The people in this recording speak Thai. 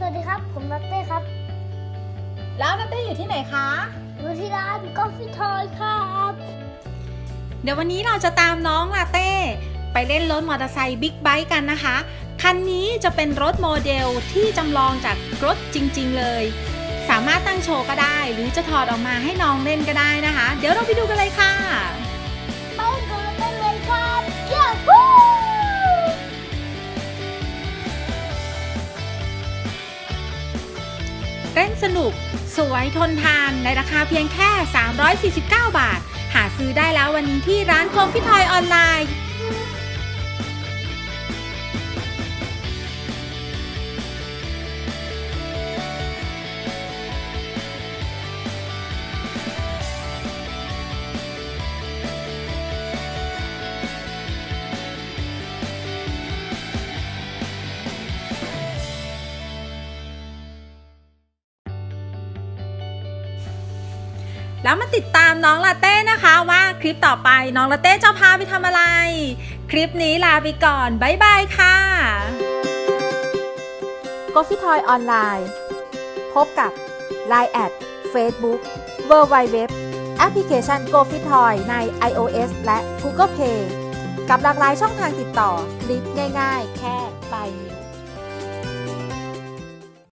วัสดีครับผมนัตเต้ครับแล้วนัตเต้อยู่ที่ไหนคะอยู่ที่ร้านกอล์ฟฟี่ทอยครับเดี๋ยววันนี้เราจะตามน้องลาเต้ไปเล่นรถมอเตอร์ไซค์บิ๊กไบค์กันนะคะคันนี้จะเป็นรถโมเดลที่จำลองจากรถจริงๆเลยสามารถตั้งโชว์ก็ได้หรือจะถอดออกมาให้น้องเล่นก็ได้นะคะเดี๋ยวเราไปดูกันเลยค่ะไปกันเลยครับเย้ฮู้เล่นสนุกสวยทนทานในราคาเพียงแค่349 บาทหาซื้อได้แล้ววันนี้ที่ร้านกอล์ฟฟี่ทอยออนไลน์แล้วมาติดตามน้องลาเต้นะคะว่าคลิปต่อไปน้องลาเต้จะพาไปทำอะไรคลิปนี้ลาไปก่อนบ๊ายบายค่ะ Coffee Toy ออนไลน์พบกับ Line แอด Facebook www แอปพลิเคชัน Coffee Toy ใน iOS และ Google Play กับหลากหลายช่องทางติดต่อคลิกง่ายๆแค่ปลายนิ้ว